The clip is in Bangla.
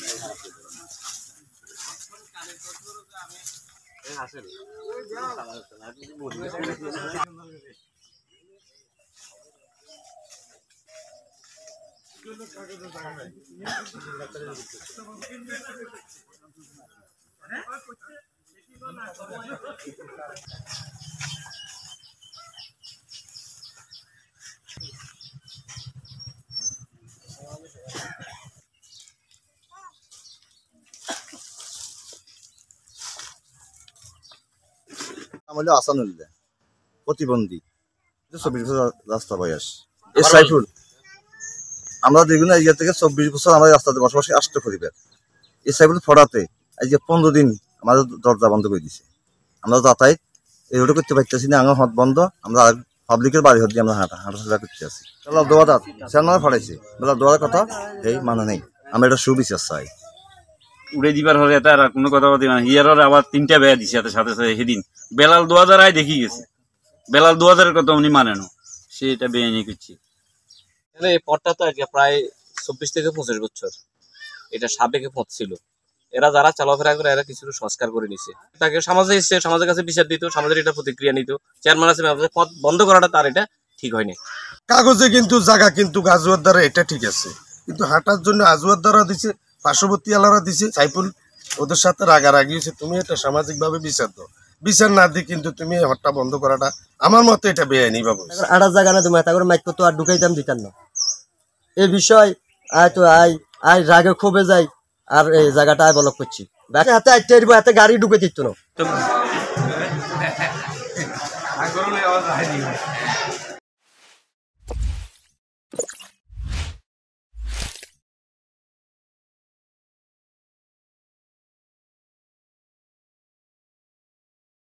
আমাদের আসানুল্লাহ প্রতিবন্ধী 24 বছর রাস্তা বয়স এই সাইফুল আমরা দেখুন এই থেকে 24 বছর আমরা রাস্তাতে বসবাস আসতে পরিবার এই সাইফুল ফড়াতে এই যে 15 দিন আমাদের দরজা বন্ধ করে দিছে আমরা যাতায়াত এই রোড করতে পারতেছি না আমার হাত বন্ধ আমরা পাবলিকের বাড়ি হতে আমরা হাঁটাচলা করতে আছি বেলা দোয়াদার সেনার ফড়াইছে বেলা দোয়ার কথা এই মানে নেই আমরা এটা সুবিচার চাই উড়ে দিবার হলে তার আর কোনো কথা বলতে না হিয়ার আবার 3টা বেয়া দিছে সাথে সাথে সেদিন বেলাল 2000 আয় দেখি গেছে বেলাল 2000 কথা উনি মানে না সে এটা বেআইনি করছে এই পথটা তো আজকে প্রায় 24 থেকে 25 বছর এটা সাবেকে পথ ছিল এরা যারা চলাফেরা করে এরা কিছু সংস্কার করে নিছে তাকে সমাজে এসে সমাজের কাছে বিচার দিত সমাজের এটা প্রতিক্রিয়া নিত চেয়ারম্যান আছে পথ বন্ধ করাটা তার এটা ঠিক হয়নি কাগজে কিন্তু জায়গা কিন্তু আজওয়ার দ্বারা এটা ঠিক আছে কিন্তু হাঁটার জন্য আজওয়ার দ্বারা দিছে পার্শ্ববর্তী এলাকা দিছে সাইফুল ওদের সাথে রাগারাগি হয়েছে তুমি এটা সামাজিকভাবে বিচার দাও বিচার না দিয়ে কিন্তু তুমি হট্টা বন্ধ করাটা আমার মতে এটা বেআইনি বাবু আড়া জায়গা না তুমি তারপরে মাইক তো আর ঢুকাইতাম দিতাম না এই বিষয় আয় তো আয় রাগে ক্ষোভে যাই আর এই জায়গাটা আয় বলক করছি হাতে আইতে হাতে গাড়ি ঢুকে দিত না